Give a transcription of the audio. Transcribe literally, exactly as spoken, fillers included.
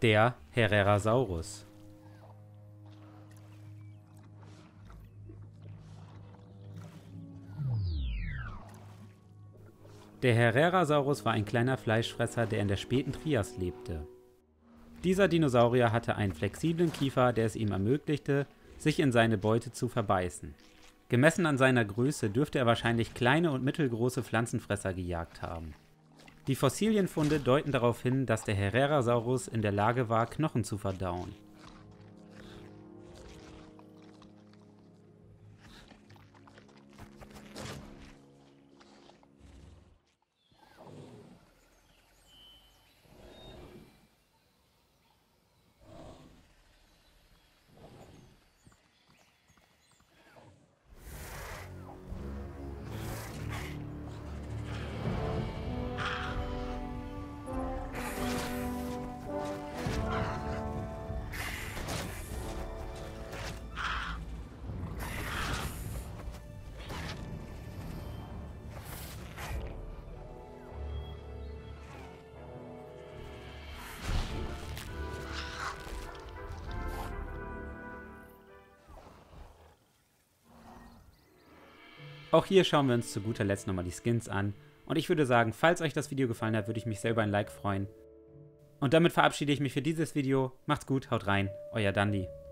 Der Herrerasaurus. Der Herrerasaurus war ein kleiner Fleischfresser, der in der späten Trias lebte. Dieser Dinosaurier hatte einen flexiblen Kiefer, der es ihm ermöglichte, sich in seine Beute zu verbeißen. Gemessen an seiner Größe dürfte er wahrscheinlich kleine und mittelgroße Pflanzenfresser gejagt haben. Die Fossilienfunde deuten darauf hin, dass der Herrerasaurus in der Lage war, Knochen zu verdauen. Auch hier schauen wir uns zu guter Letzt nochmal die Skins an. Und ich würde sagen, falls euch das Video gefallen hat, würde ich mich sehr über ein Like freuen. Und damit verabschiede ich mich für dieses Video. Macht's gut, haut rein, euer Dandi.